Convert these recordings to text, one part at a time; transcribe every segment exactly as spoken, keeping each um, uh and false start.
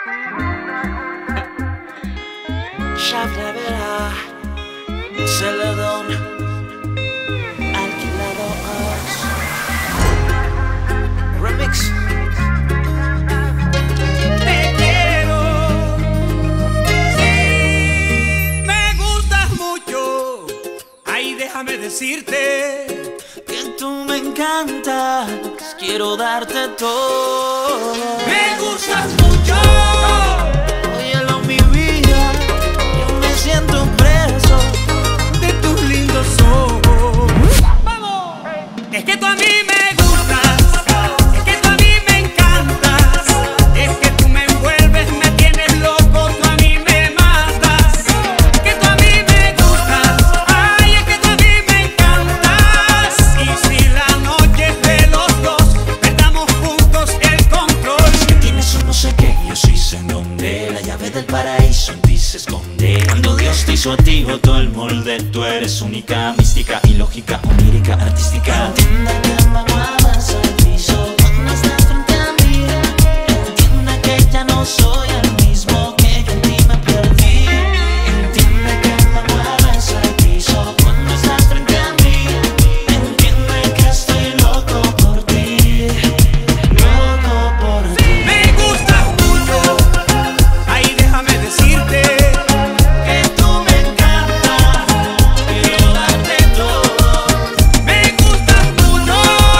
Chabla Celedón, alquilados. Remix. Te quiero, sí, me gustas mucho. Ay, déjame decirte Que tú me encantas, quiero darte todo. me gustas mucho. Óyelo, mi vida, yo me siento preso De tus lindos ojos. ¡Vamos! Es que tú a mí me gustas, es que tú a mí me encantas, es que tú me envuelves, me tienes loco, tú a mí me matas. Es que tú a mí me gustas, ay, es que tú a mí me encantas. Y si la noche es de los dos, perdamos juntos el control. Tienes un no sé qué, yo sí sé en dónde. La llave del paraíso en ti se esconde. Cuando Dios te hizo a ti, botó el molde. Tú eres única, mística, ilógica, onírica, artística. Entienda que me muevas al piso cuando estás frente a mí. Entienda que ya no soy el mismo, que yo en ti me perdí. Entiende que me mueves al piso cuando estás frente a mí. Entiende que estoy loco por ti, loco por ti. Me gustas mucho, ay, déjame decirte Que tú me encantas, quiero darte todo. me gustas mucho.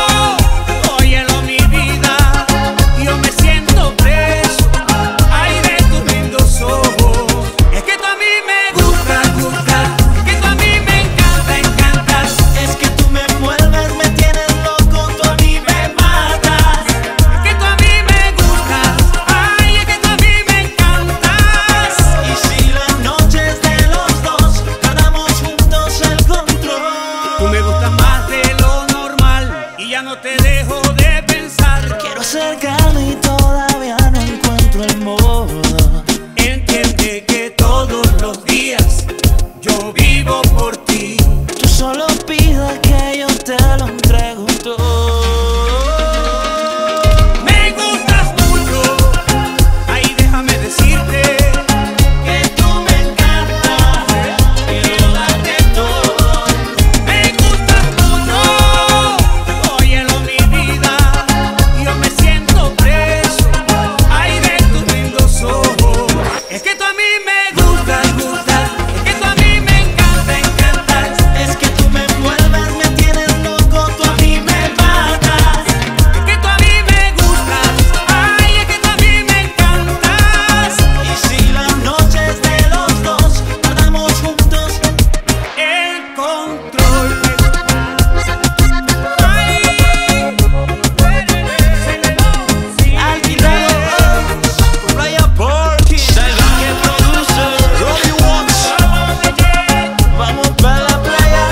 Óyelo, mi vida, yo me siento preso, ay, de tus lindos ojos. Es que tú a mí me gustas, gustas, es que tú a mí me encanta, encantas. Es que tú me envuelves, me tienes loco, tú a mí me matas. Es que tú a mí me gustas, ay, es que tú a mí me encantas. Y si la noche es de los dos, ganamos juntos el control. Tú me gustas más de lo normal y ya no te dejo de pensar. Quiero acercarme y todavía no encuentro el modo. Entiende que todos los días yo vivo por ti. Tú solo pidas que yo te lo entrego todo. Me gustas mucho, ay, déjame decirte Que tú me encantas, quiero darte todo. me gustas mucho. Óyelo, mi vida, yo me siento preso, ay, de tus lindos ojos. Es que tú a mí me gustas, gustas, es que tú a mí me encanta, encantas. Es que tú me envuelves, me tienes loco, tú a mí me matas. Es que tú a mí me gustas, ay, es que tú a mí me encantas. Y si la noche es de los dos, guardamos juntos. El control. Ay, sí. Alquilados, Raya Parking, que produce Rolly Watts. Vamos para la playa.